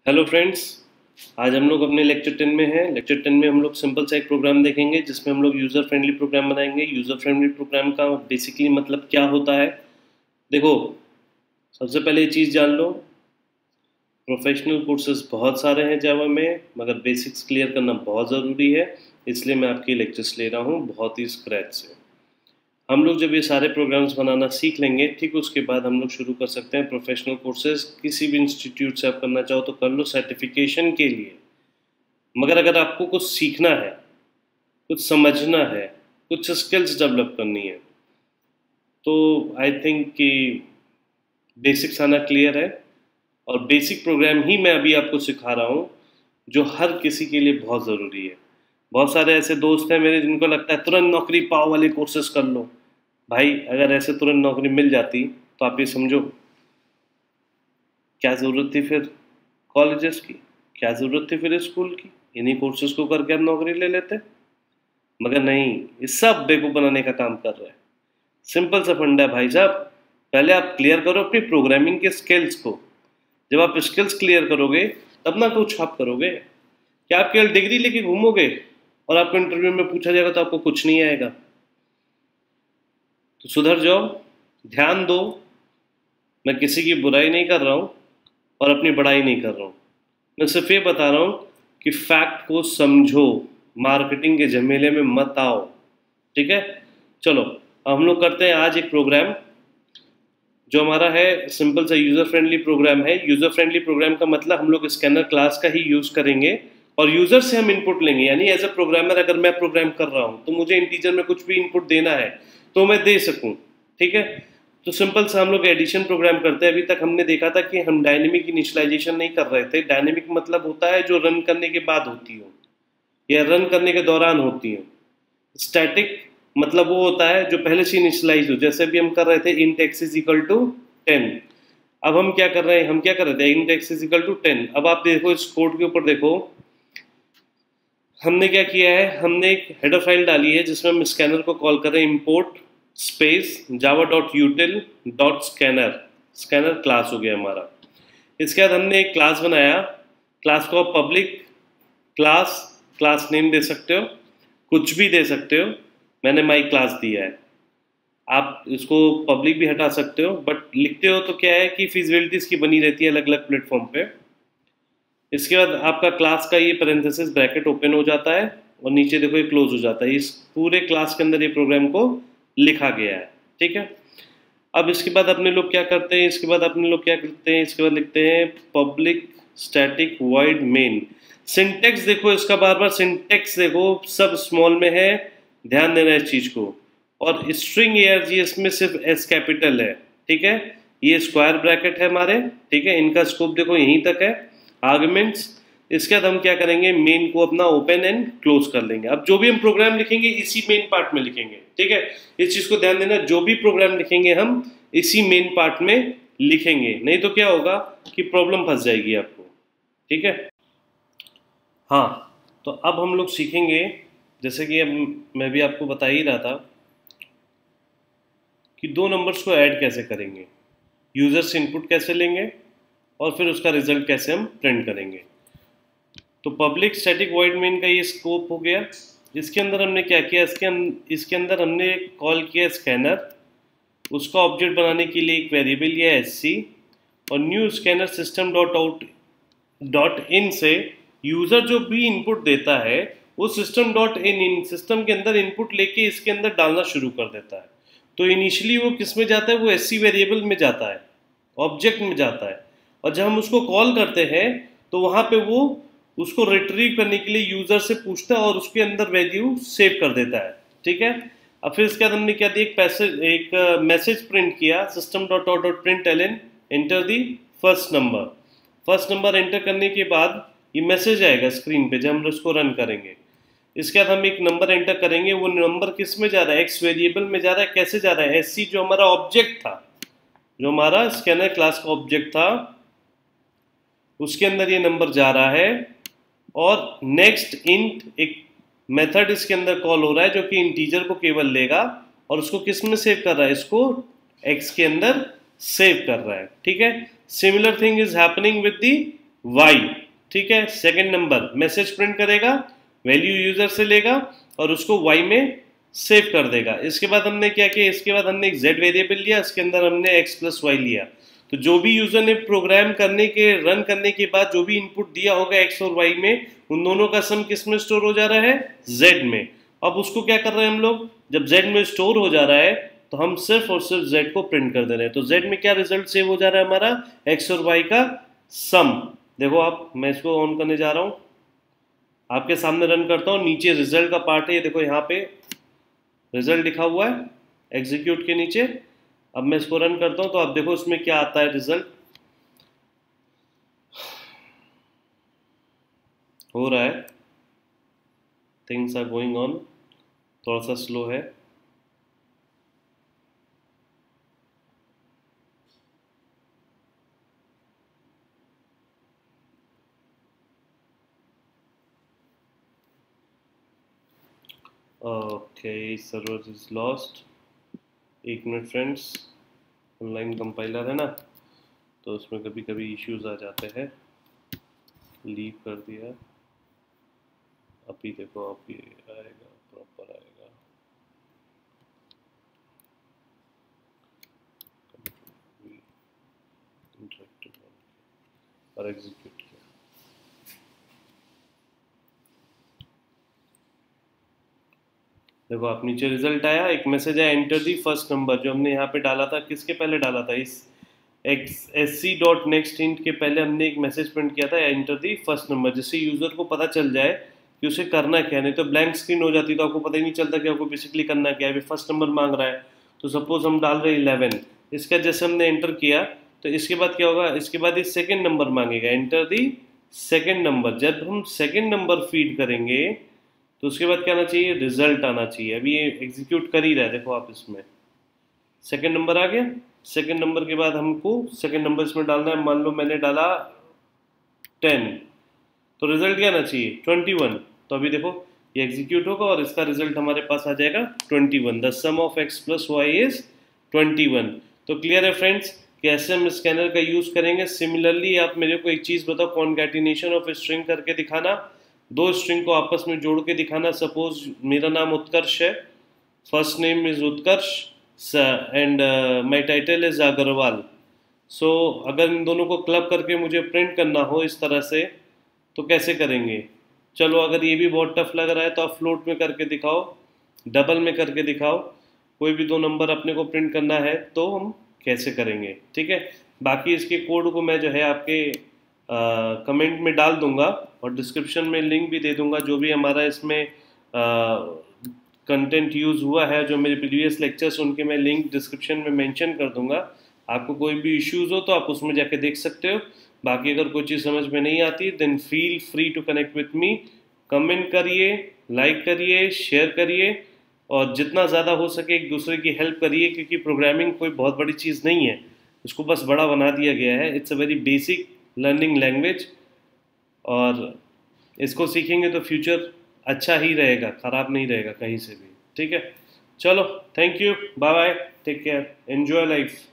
Hello friends. आज हम लोग अपने लेक्चर 10 में हैं। लेक्चर 10 में हम लोग सिंपल सा एक प्रोग्राम देखेंगे जिसमें हम लोग यूज़र फ्रेंडली प्रोग्राम बनाएंगे। यूज़र फ्रेंडली प्रोग्राम का बेसिकली मतलब क्या होता है, देखो सबसे पहले ये चीज़ जान लो, प्रोफेशनल कोर्सेज बहुत सारे हैं जावा में, मगर बेसिक्स क्लियर करना बहुत ज़रूरी है। इसलिए मैं आपके लेक्चर्स ले रहा हूँ बहुत ही स्क्रैच से। हम लोग जब ये सारे प्रोग्राम्स बनाना सीख लेंगे, ठीक उसके बाद हम लोग शुरू कर सकते हैं प्रोफेशनल कोर्सेज। किसी भी इंस्टीट्यूट से आप करना चाहो तो कर लो सर्टिफिकेशन के लिए। मगर अगर आपको कुछ सीखना है, कुछ समझना है, कुछ स्किल्स डेवलप करनी है, तो आई थिंक कि बेसिक्स आना क्लियर है। और बेसिक प्रोग्राम ही मैं अभी आपको सिखा रहा हूँ जो हर किसी के लिए बहुत ज़रूरी है। बहुत सारे ऐसे दोस्त हैं मेरे जिनको लगता है तुरंत नौकरी पाओ वाले कोर्सेज कर लो। भाई अगर ऐसे तुरंत नौकरी मिल जाती तो आप ये समझो क्या ज़रूरत थी फिर कॉलेजेस की, क्या ज़रूरत थी फिर स्कूल की। इन्हीं कोर्सेज को करके आप नौकरी ले लेते। मगर नहीं, ये सब बेवकूफ़ बनाने का काम कर रहे हैं। सिंपल सा फंडा है भाई साहब, पहले आप क्लियर करो अपनी प्रोग्रामिंग के स्किल्स को। जब आप स्किल्स क्लियर करोगे तब ना कुछ आप करोगे। क्या आप केवल डिग्री लेके घूमोगे और आपको इंटरव्यू में पूछा जाएगा तो आपको कुछ नहीं आएगा? तो सुधर जाओ, ध्यान दो। मैं किसी की बुराई नहीं कर रहा हूँ और अपनी बड़ाई नहीं कर रहा हूँ। मैं सिर्फ ये बता रहा हूँ कि फैक्ट को समझो, मार्केटिंग के झमेले में मत आओ। ठीक है, चलो अब हम लोग करते हैं आज एक प्रोग्राम जो हमारा है सिंपल सा यूज़र फ्रेंडली प्रोग्राम है। यूज़र फ्रेंडली प्रोग्राम का मतलब हम लोग स्कैनर क्लास का ही यूज़ करेंगे और यूज़र से हम इनपुट लेंगे। यानी एज अ प्रोग्रामर अगर मैं प्रोग्राम कर रहा हूँ तो मुझे इंटीजर में कुछ भी इनपुट देना है तो मैं दे सकूँ। ठीक है, तो सिंपल सा हम लोग एडिशन प्रोग्राम करते हैं। अभी तक हमने देखा था कि हम डायनेमिक इनिशियलाइजेशन नहीं कर रहे थे। डायनेमिक मतलब होता है जो रन करने के बाद होती हो या रन करने के दौरान होती है। स्टैटिक मतलब वो होता है जो पहले से इनिशियलाइज हो, जैसे भी हम कर रहे थे int x is equal to 10। अब हम क्या कर रहे हैं, हम क्या कर रहे थे int x is equal to 10। अब आप देखो इस कोड के ऊपर देखो हमने क्या किया है, हमने एक हेडर फाइल डाली है जिसमें हम स्कैनर को कॉल कर रहे हैं import space Java dot util dot scanner. Scanner class हो गया हमारा। इसके बाद हमने एक क्लास बनाया, क्लास को आप पब्लिक क्लास क्लास नेम दे सकते हो, कुछ भी दे सकते हो। मैंने माई क्लास दिया है। आप इसको पब्लिक भी हटा सकते हो, बट लिखते हो तो क्या है कि फिजिबिलिटी इसकी बनी रहती है अलग अलग प्लेटफॉर्म पे। इसके बाद आपका क्लास का ये पैरेंथेसिस ब्रैकेट ओपन हो जाता है और नीचे देखो ये क्लोज हो जाता है। इस पूरे क्लास के अंदर ये प्रोग्राम को लिखा गया है। ठीक है, अब इसके बाद अपने लोग क्या करते हैं, इसके बाद लिखते हैं public static void main. Syntax देखो इसका, बार बार सिंटेक्स देखो, सब स्मॉल में है, ध्यान देना इस चीज को। और स्ट्रिंग ARGS में सिर्फ S कैपिटल है। ठीक है, ये स्क्वायर ब्रैकेट है हमारे। ठीक है, इनका स्कोप देखो यहीं तक है, आर्गुमेंट्स। इसके बाद हम क्या करेंगे, मेन को अपना ओपन एंड क्लोज कर लेंगे। अब जो भी हम प्रोग्राम लिखेंगे इसी मेन पार्ट में लिखेंगे। ठीक है, इस चीज को ध्यान देना, जो भी प्रोग्राम लिखेंगे हम इसी मेन पार्ट में लिखेंगे, नहीं तो क्या होगा कि प्रॉब्लम फंस जाएगी आपको। ठीक है, हाँ तो अब हम लोग सीखेंगे, जैसे कि अब मैं भी आपको बता ही रहा था कि दो नंबर्स को ऐड कैसे करेंगे, यूजर से इनपुट कैसे लेंगे और फिर उसका रिजल्ट कैसे हम प्रिंट करेंगे। तो पब्लिक स्टैटिक वॉइड मेन का ये स्कोप हो गया। इसके अंदर हमने क्या किया, इसके अंदर हमने कॉल किया स्कैनर, उसका ऑब्जेक्ट बनाने के लिए एक वेरिएबल लिया SC और new scanner system dot out dot in से यूज़र जो भी इनपुट देता है वो सिस्टम डॉट इन सिस्टम के अंदर इनपुट लेके इसके अंदर डालना शुरू कर देता है। तो इनिशियली वो किस में जाता है, वो SC वेरिएबल में जाता है, ऑब्जेक्ट में जाता है। और जब हम उसको कॉल करते हैं तो वहाँ पे वो उसको रिट्रीव करने के लिए यूज़र से पूछता है और उसके अंदर वैल्यू सेव कर देता है। ठीक है, अब फिर इसके बाद हमने क्या दिया, एक मैसेज प्रिंट किया, system dot out dot println enter the first number. First number enter करने के बाद ये मैसेज आएगा स्क्रीन पे जब हम इसको रन करेंगे। इसके बाद हम एक नंबर एंटर करेंगे, वो नंबर किस में जा रहा है, एक्स वेरिएबल में जा रहा है। कैसे जा रहा है, SC जो हमारा ऑब्जेक्ट था, जो हमारा स्कैनर क्लास का ऑब्जेक्ट था उसके अंदर ये नंबर जा रहा है। और नेक्स्ट इंट एक मेथड इसके अंदर कॉल हो रहा है जो कि इंटीजर को केवल लेगा और उसको किस में सेव कर रहा है, इसको X के अंदर सेव कर रहा है। ठीक है, similar thing is happening with the y, ठीक है। सेकंड नंबर मैसेज प्रिंट करेगा, वैल्यू यूजर से लेगा और उसको y में सेव कर देगा। इसके बाद हमने क्या किया, इसके बाद हमने एक z वेरिएबल लिया, इसके अंदर हमने x प्लस वाई लिया। तो जो भी यूजर ने प्रोग्राम करने के रन करने के बाद जो भी इनपुट दिया होगा x और y में, उन दोनों का सम किस में स्टोर हो जा रहा है, z में। अब उसको क्या कर रहे हैं हम लोग, जब z में स्टोर हो जा रहा है तो हम सिर्फ और सिर्फ z को प्रिंट कर दे रहे हैं। तो z में क्या रिजल्ट सेव हो जा रहा है हमारा, x और y का सम। देखो आप, मैं इसको ऑन करने जा रहा हूँ, आपके सामने रन करता हूँ। नीचे रिजल्ट का पार्ट है, ये देखो यहाँ पे रिजल्ट लिखा हुआ है एग्जीक्यूट के नीचे। अब मैं इसको रन करता हूँ तो आप देखो इसमें क्या आता है रिजल्ट। हो रहा है, थिंग्स आर गोइंग ऑन, थोड़ा सा स्लो है। Okay, server is lost. एक मिनट फ्रेंड्स, ऑनलाइन कंपाइलर है ना, तो उसमें कभी कभी इश्यूज आ जाते हैं। लीव कर दिया, अभी देखो आप ये आएगा, प्रॉपर आएगा। इंटरेक्टिव और एग्जीक्यूट किया। देखो आप, नीचे रिजल्ट आया, एक मैसेज आया एंटर दी फर्स्ट नंबर, जो हमने यहाँ पे डाला था। किसके पहले डाला था, इस sc.next int के पहले हमने एक मैसेज प्रिंट किया था एंटर दी फर्स्ट नंबर, जिससे यूजर को पता चल जाए कि उसे करना क्या है। नहीं तो ब्लैंक स्क्रीन हो जाती तो आपको पता ही नहीं चलता कि आपको बेसिकली करना क्या है। फर्स्ट नंबर मांग रहा है, तो सपोज हम डाल रहे हैं 11, इसका जैसे हमने एंटर किया तो इसके बाद क्या होगा, इसके बाद ये सेकेंड नंबर मांगेगा, एंटर दी सेकेंड नंबर। जब हम सेकेंड नंबर फीड करेंगे तो उसके बाद क्या आना चाहिए, रिजल्ट आना चाहिए। अभी ये एग्जीक्यूट कर ही रहा है, देखो आप, इसमें सेकेंड नंबर आ गया। सेकेंड नंबर के बाद हमको सेकेंड नंबर इसमें डालना है। मान लो मैंने डाला 10, तो रिजल्ट क्या आना चाहिए, 21। तो अभी देखो ये एग्जीक्यूट होगा और इसका रिजल्ट हमारे पास आ जाएगा 21। The sum of x plus y is 21। तो क्लियर है फ्रेंड्स कि ऐसे हम स्कैनर का यूज करेंगे। सिमिलरली आप मेरे को एक चीज बताओ, कॉन्कैटिनेशन ऑफ स्ट्रिंग करके दिखाना, दो स्ट्रिंग को आपस में जोड़ के दिखाना। सपोज मेरा नाम उत्कर्ष है, first name is Utkarsh and my title is Agarwal. So अगर इन दोनों को क्लब करके मुझे प्रिंट करना हो इस तरह से, तो कैसे करेंगे। चलो अगर ये भी बहुत टफ लग रहा है तो आप फ्लोट में करके दिखाओ, डबल में करके दिखाओ, कोई भी दो नंबर अपने को प्रिंट करना है तो हम कैसे करेंगे, ठीक है। बाकी इसके कोड को मैं जो है आपके कमेंट में डाल दूंगा और डिस्क्रिप्शन में लिंक भी दे दूंगा। जो भी हमारा इसमें कंटेंट यूज़ हुआ है, जो मेरे प्रीवियस लेक्चर्स, उनके मैं लिंक डिस्क्रिप्शन में मेंशन कर दूंगा। आपको कोई भी इश्यूज़ हो तो आप उसमें जाके देख सकते हो। बाकी अगर कोई चीज़ समझ में नहीं आती then feel free to connect with me. Comment करिए, लाइक करिए, शेयर करिए और जितना ज़्यादा हो सके एक दूसरे की हेल्प करिए, क्योंकि प्रोग्रामिंग कोई बहुत बड़ी चीज़ नहीं है, उसको बस बड़ा बना दिया गया है। It's a very basic learning language और इसको सीखेंगे तो फ्यूचर अच्छा ही रहेगा, ख़राब नहीं रहेगा कहीं से भी, ठीक है। चलो, thank you, bye bye, take care, enjoy life.